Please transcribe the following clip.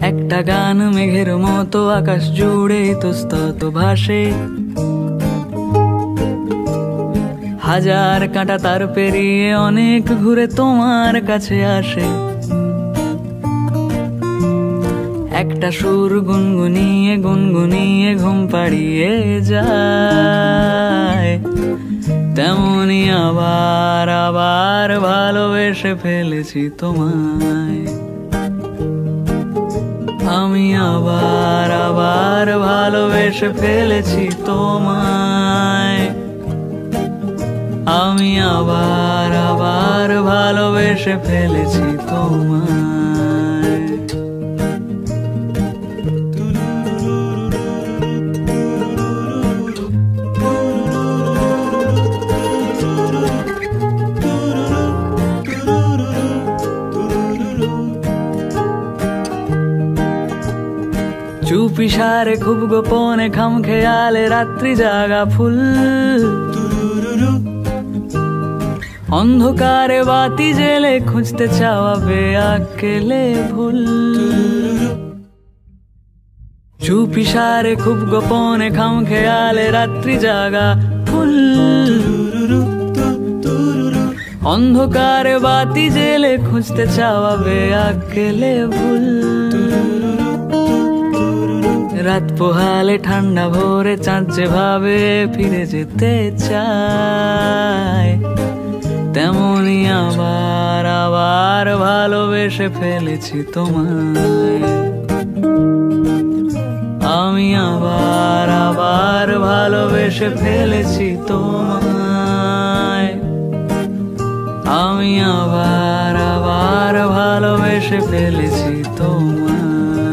একটা গান মেঘের মতো আকাশ জুড়ে ইতস্তত ভাসে, হাজার কাঁটা তার পেরিয়ে অনেক ঘুরে তোমার কাছে আসে। একটা সুর গুনগুনিয়ে গুনগুনিয়ে ঘুম পাড়িয়ে যায়, তেমনি আবার আবার ভালোবেসে ফেলেছি তোমায়। আমি আবার আবার ভালোবেসে ফেলেছি তোমায়। আমি আবার আবার ভালোবেসে ফেলেছি তোমায়। চুপি সারে খুব গোপনে খাম খেয়ালে রাত্রি জাগা ফুল, অন্ধকারে বাতি জেলে খুঁজতে চাওয়া বেআকেলে ভুল। চুপি সারে খুব গোপনে খাম খেয়ালে রাত্রি জাগা ফুল, অন্ধকারে বাতি জেলে খুঁজতে চাওয়া বেআকেলে ভুল। রাত পোহালে ঠান্ডা ভোরে চাঁদ যেভাবে ফিরে যেতে চায়, তেমনি আবার আবার ভালোবেসে ফেলেছি তোমায়। আমি আবার আবার ভালোবেসে ফেলেছি তোমায়। আমি আবার আবার ভালোবেসে ফেলেছি তোমায়।